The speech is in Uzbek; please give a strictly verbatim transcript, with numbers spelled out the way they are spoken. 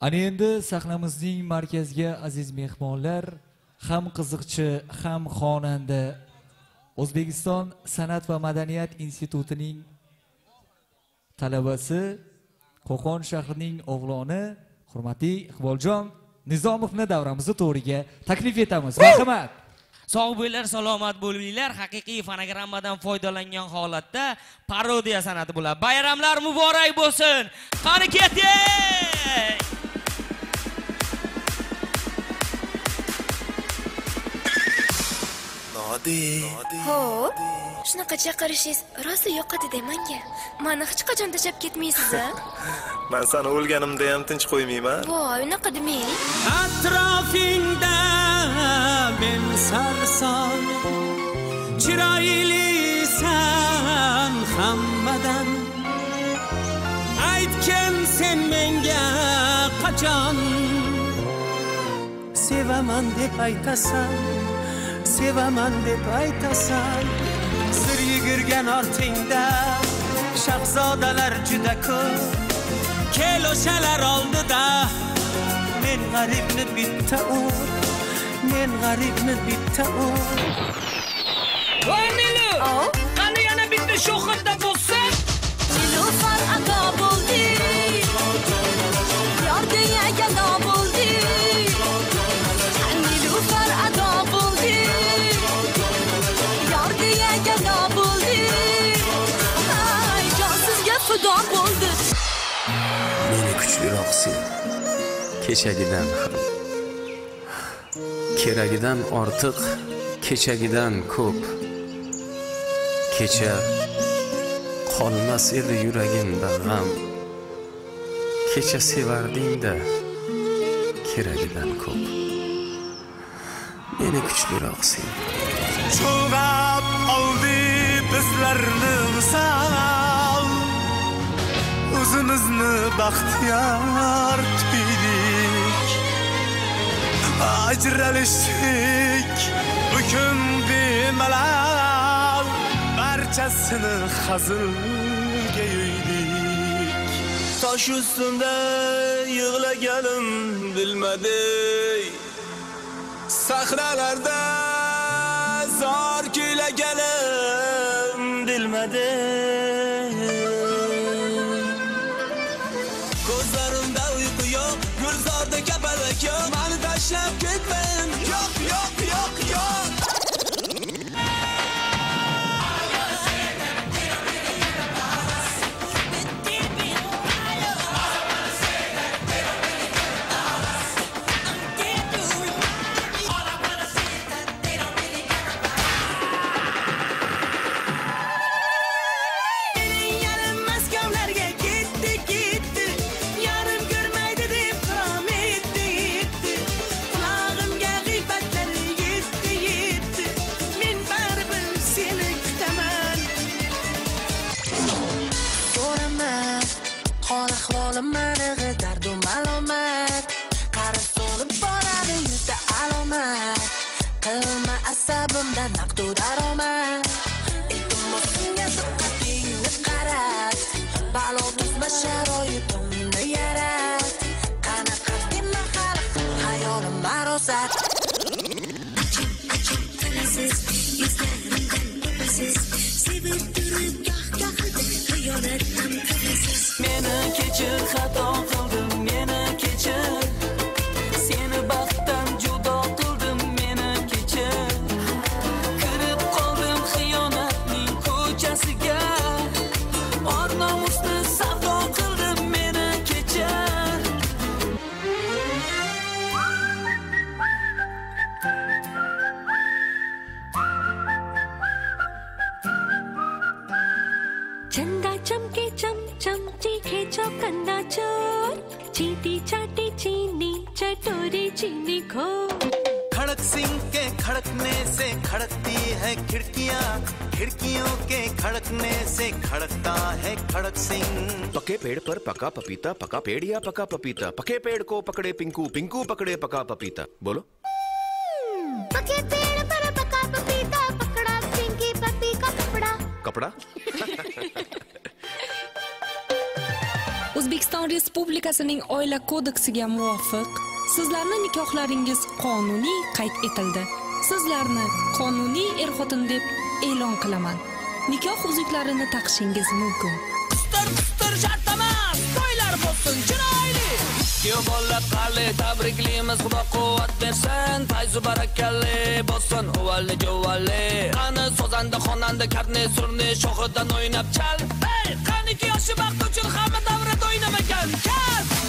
Ana endi sahnamizning markaziga aziz mehmonlar, ham qiziqchi, ham xonanda, O'zbekiston San'at va madaniyat institutining talabasi, Qo'qon shahrining o'g'loni, hurmatli Iqboljon Nizomovni davramizni to'riga taklif etamiz. Marhamat. Sog' bo'linglar, salomat bo'linglar. Haqiqiy fonogrammadan foydalangan holatda parodiya san'ati bo'ladi. Bayramlar muborak bo'lsin. Qani keting. Nodi. Xo'p, shunaqa chaqirishingiz rosa yoqadi menga. Meni hech qachon tashlab ketmaysiz-a? Men seni o'lganimda ham tinch qo'ymayman. Voy, unaqa demang. Atrofingda men sarson, chiroylisan hammadan. Aytgan sen menga qachon sevaman deb aytasan, sevaman deb aytasan. Sir yugurgan ortingda shahzodalar juda ko'p. Kel o'shalar oldida men g'aribni bitta u, men g'aribni bitta u. Voy Nilu, qani yana bitta sho'xirda bo'lsin. Nilufar aka bo'ldi, yordiga gado bo'ldi. Nilufar aka bo'ldi, yordiga gado bo'ldi. Ay, jonsizga fido bo'ldi. Meni kuchliroq sev, kechagidan ham, keragidan ortiq, kechagidan ko'p. Kecha qolmas edi yuragimda g'am, kecha sevardingda keragidan ko'p. Meni kuchliroq sev. Cho'g'ab oldi bizlarni misal, o'zimizni baxtiyor tuydik. Ajralishdik bugun bemalol, barchasini hazilga yo'ydik. Tosh ustunda yig'laganim bilmadik, sahralarda zor kuylaganim bilmadik. Ko'zlarimda uyqu yo'q, gulzorda kapalak yo'q. Meni tashlab ketmang, yo'q, yo'q, yo'q, yo'q. Meni kechir, xato qildim, meni kechir. Seni baxtdan judo qildim, meni kechir. Kirib qoldim xiyonatning ko'chasiga, or nomusni savdo qildim, meni kechir. चंदा चमके चम चम चीखे चौकन्ना चोर, चीटी चाटी चीनी चटोरी चीनी खो। खड़क सिंह के खड़कने से खड़कती है खिड़कियां, खिड़कियों के खड़कने से खड़कता है खड़क सिंह। पके पेड़ पर पका पपीता, पका पेड़ या पका पपीता? पके पेड़ को पकड़े पिंकू, पिंकू पकड़े पका पपीता। बोलो। पके पेड़ पर पका पपीता, पकड़ा पिंकी पपी का कपड़ा। कपड़ा? O'zbekiston O'zbekiston Respublikasining Oila kodeksiga muvofiq sizlarning nikohlaringiz qonuniy qayd etildi. Sizlarni qonuniy er-xotin deb e'lon qilaman. Nikoh uzuklarini taqishingiz mumkin. Qistir qistir shart emas, to'ylar bo'lsin chiroyli. Kuyov bola qali tabriklaymiz, Xudo quvvat bersin, fayzu barakalli bo'lsin o'valli jo'valli. Qani sozanda xonanda karne surni shohidan o'ynab chal. Hey, qaniki yoshi baxt uchun hamma davrada o'ynamagan. Kal